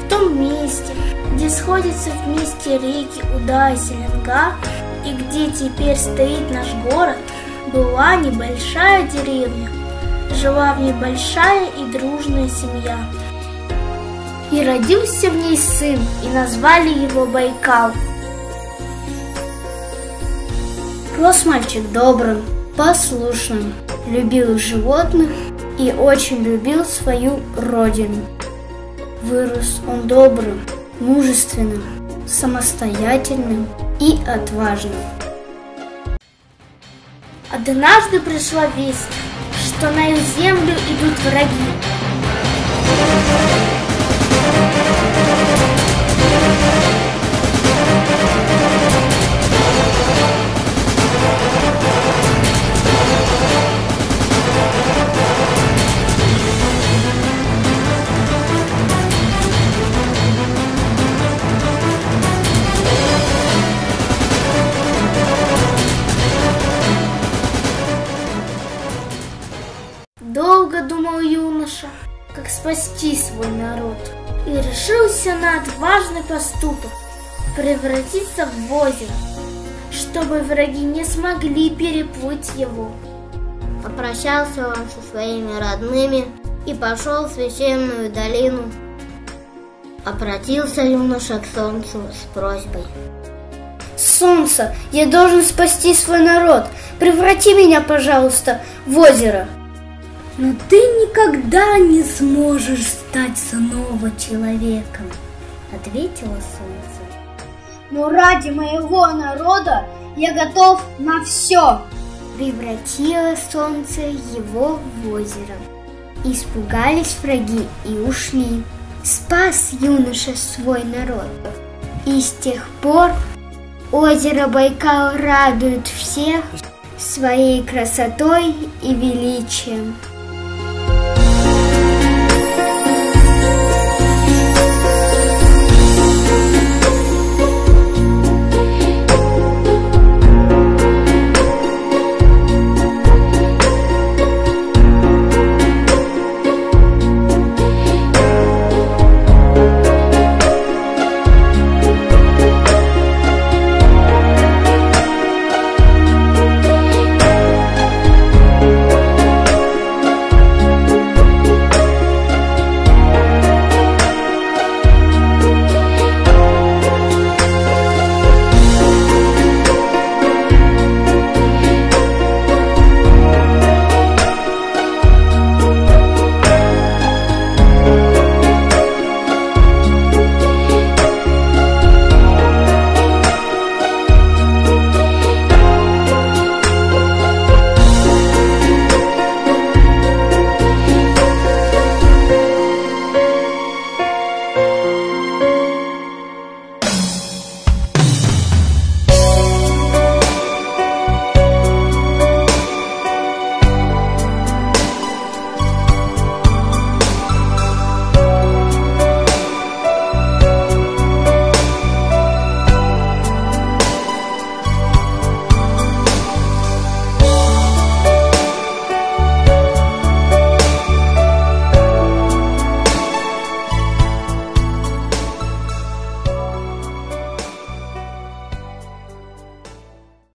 В том месте, где сходятся вместе реки Уда и Селенга, и где теперь стоит наш город, была небольшая деревня. Жила в ней большая и дружная семья. И родился в ней сын, и назвали его Байкал. Рос мальчик добрым, послушным, любил животных и очень любил свою родину. Вырос он добрым, мужественным, самостоятельным и отважным. Однажды пришла весть, что на их землю идут враги. Долго думал юноша, как спасти свой народ, и решился на отважный поступок — превратиться в озеро, чтобы враги не смогли переплыть его. Попрощался он со своими родными и пошел в священную долину. Обратился юноша к солнцу с просьбой: «Солнце, я должен спасти свой народ, преврати меня, пожалуйста, в озеро». «Но ты никогда не сможешь стать снова человеком», — ответило солнце. «Но ради моего народа я готов на все». Превратило солнце его в озеро. Испугались враги и ушли. Спас юноша свой народ. И с тех пор озеро Байкал радует всех своей красотой и величием.